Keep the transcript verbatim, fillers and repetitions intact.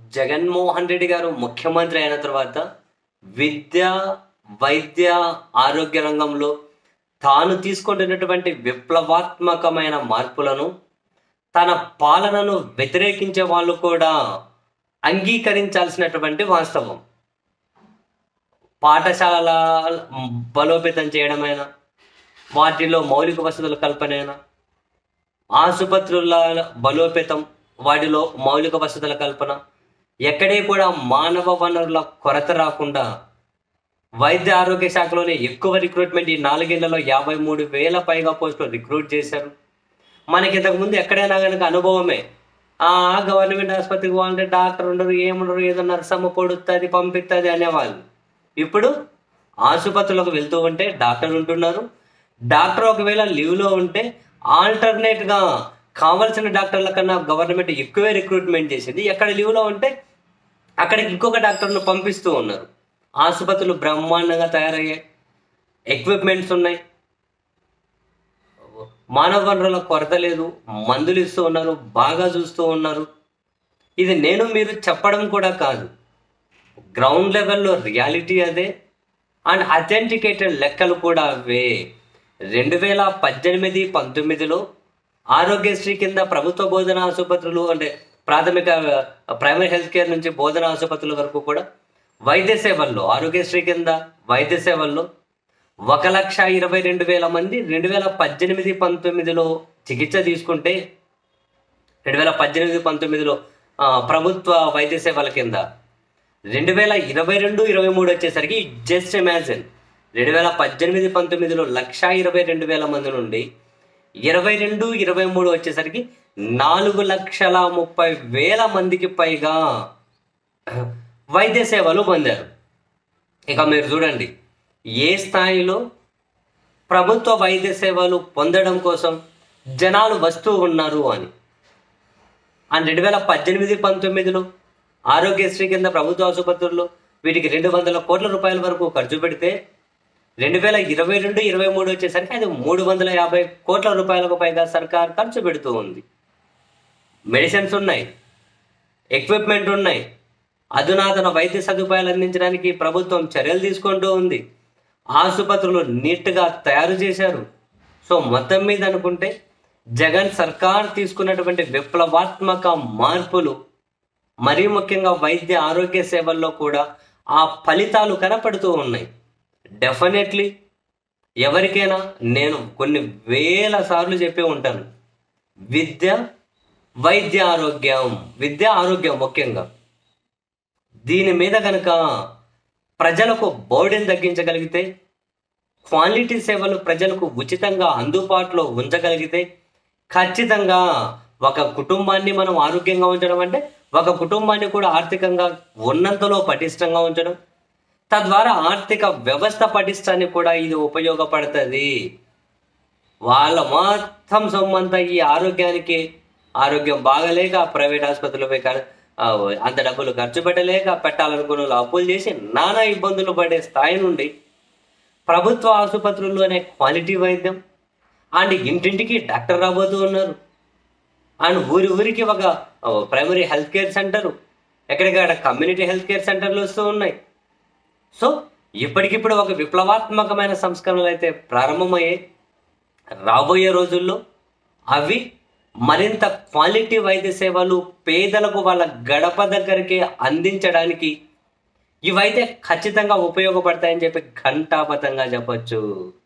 జగన్మోహన్ రెడ్డి గారు ముఖ్యమంత్రి అయిన తర్వాత విద్య, వైద్య, ఆరోగ్య రంగంలో తాను తీసుకుంటున్నటువంటి విప్లవాత్మకమైన మార్పులను తన పాలనను వ్యతిరేకించే వాళ్ళు కూడా అంగీకరించాల్సినటువంటి వాస్తవం. పాఠశాల బలోపేతం చేయడమైనా, వాటిలో మౌలిక వసతుల కల్పనైనా, ఆసుపత్రుల బలోపేతం, వాటిలో మౌలిక వసతుల కల్పన, ఎక్కడే కూడా మానవ వనరుల కొరత రాకుండా వైద్య ఆరోగ్య శాఖలోనే ఎక్కువ రిక్రూట్మెంట్, ఈ నాలుగేళ్లలో యాభై మూడు వేల పైగా పోస్టులు రిక్రూట్ చేశారు. మనకి ఇంతకుముందు ఎక్కడైనా కనుక అనుభవమే, ఆ గవర్నమెంట్ ఆసుపత్రికి పోవాలంటే డాక్టర్ ఉండరు, ఏముండరు, ఏదో నర్సమ్మ పొడుస్తుంది పంపిస్తుంది అనేవాళ్ళు. ఇప్పుడు ఆసుపత్రులకు వెళ్తూ ఉంటే డాక్టర్ ఉంటున్నారు. డాక్టర్ ఒకవేళ లీవ్లో ఉంటే ఆల్టర్నేట్గా కావాల్సిన డాక్టర్ల కన్నా గవర్నమెంట్ ఎక్కువే రిక్రూట్మెంట్ చేసింది. ఎక్కడ లీవ్లో ఉంటే అక్కడికి ఇంకొక డాక్టర్ను పంపిస్తూ ఉన్నారు. ఆసుపత్రులు బ్రహ్మాండంగా తయారయ్యాయి, ఎక్విప్మెంట్స్ ఉన్నాయి, మానవ వనరుల కొరత లేదు, మందులు ఇస్తూ ఉన్నారు, బాగా చూస్తూ ఉన్నారు. ఇది నేను మీరు చెప్పడం కూడా కాదు, గ్రౌండ్ లెవెల్లో రియాలిటీ అదే, అండ్ అథెంటికేటెడ్ లెక్కలు కూడా అవే. రెండు వేల పద్దెనిమిది పంతొమ్మిదిలో ఆరోగ్యశ్రీ కింద ప్రభుత్వ బోధన ఆసుపత్రులు, అంటే ప్రాథమిక ప్రైమరీ హెల్త్ కేర్ నుంచి బోధన ఆసుపత్రుల వరకు కూడా వైద్య సేవల్లో, ఆరోగ్యశ్రీ కింద వైద్య సేవల్లో ఒక లక్ష ఇరవై రెండు వేల మంది రెండు వేల పద్దెనిమిది పంతొమ్మిదిలో చికిత్స తీసుకుంటే, రెండు వేల పద్దెనిమిది పంతొమ్మిదిలో ప్రభుత్వ వైద్య సేవల కింద రెండు వేల ఇరవై రెండు ఇరవై మూడు వచ్చేసరికి జస్ట్ ఇమాజిన్, రెండు వేల పద్దెనిమిది పంతొమ్మిదిలో లక్ష ఇరవై రెండు వేల మంది నుండి ఇరవై రెండు ఇరవై మూడు వచ్చేసరికి నాలుగు లక్షల ముప్పై వేల మందికి పైగా వైద్య సేవలు పొందారు. ఇక మీరు చూడండి ఏ స్థాయిలో ప్రభుత్వ వైద్య సేవలు పొందడం కోసం జనాలు వస్తూ ఉన్నారు అని. అండ్ రెండు వేల పద్దెనిమిది పంతొమ్మిదిలో ఆరోగ్యశ్రీ కింద ప్రభుత్వ ఆసుపత్రుల్లో వీటికి రెండు వందల కోట్ల రూపాయల వరకు ఖర్చు పెడితే, రెండు వేల ఇరవై రెండు ఇరవై మూడు వచ్చేసరికి అది మూడు వందల యాభై కోట్ల రూపాయలకు పైగా సర్కార్ ఖర్చు పెడుతూ ఉంది. మెడిసిన్స్ ఉన్నాయి, ఎక్విప్మెంట్ ఉన్నాయి, అధునాతన వైద్య సదుపాయాలు అందించడానికి ప్రభుత్వం చర్యలు తీసుకుంటూ ఉంది, ఆసుపత్రులు నీట్గా తయారు చేశారు. సో మొత్తం మీద అనుకుంటే జగన్ సర్కార్ తీసుకున్నటువంటి విప్లవాత్మక మార్పులు, మరీ ముఖ్యంగా వైద్య ఆరోగ్య సేవల్లో కూడా ఆ ఫలితాలు కనపడుతూ ఉన్నాయి. డెఫినెట్లీ ఎవరికైనా నేను కొన్ని వేల సార్లు చెప్పి ఉంటాను, విద్య, వైద్య ఆరోగ్యం, విద్య ఆరోగ్యం ముఖ్యంగా దీని మీద కనుక ప్రజలకు బర్డెన్ తగ్గించగలిగితే, క్వాలిటీ సేవలు ప్రజలకు ఉచితంగా అందుబాటులో ఉంచగలిగితే, ఖచ్చితంగా ఒక కుటుంబాన్ని మనం ఆరోగ్యంగా ఉంచడం అంటే ఒక కుటుంబాన్ని కూడా ఆర్థికంగా ఉన్నంతలో పటిష్టంగా ఉంచడం, తద్వారా ఆర్థిక వ్యవస్థ పటిష్టాన్ని కూడా ఇది ఉపయోగపడుతుంది. వాళ్ళ మొత్తం సొమ్మంతా ఈ ఆరోగ్యానికి, ఆరోగ్యం బాగలేక ప్రైవేట్ ఆసుపత్రులపై అంత డబ్బులు ఖర్చు పెట్టలేక పెట్టాలనుకున్న అప్పులు చేసి నానా ఇబ్బందులు పడే స్థాయి నుండి ప్రభుత్వ ఆసుపత్రుల్లోనే క్వాలిటీ వైద్యం, అండ్ ఇంటింటికి డాక్టర్ రాబోతూ ఉన్నారు, అండ్ ఊరి ఊరికి ఒక ప్రైమరీ హెల్త్ కేర్ సెంటరు, ఎక్కడికక్కడ కమ్యూనిటీ హెల్త్ కేర్ సెంటర్లు వస్తూ ఉన్నాయి. సో ఇప్పటికిప్పుడు ఒక విప్లవాత్మకమైన సంస్కరణలు అయితే ప్రారంభమయ్యాయి. రాబోయే రోజుల్లో అవి మరింత క్వాలిటీ వైద్య సేవలు పేదలకు వాళ్ళ గడప దగ్గరికి అందించడానికి ఇవైతే ఖచ్చితంగా ఉపయోగపడతాయని చెప్పి ఘంటాపథంగా చెప్పచ్చు.